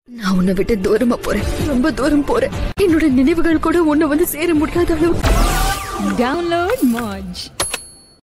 நான் உன்னை விட்டு தூரமா போறேன், ரொம்ப தூரம் போறேன். என்னோட நினைவுகள் கூட உன்னை வந்து சேர முடியாத அளவுக்கு. Download Moj.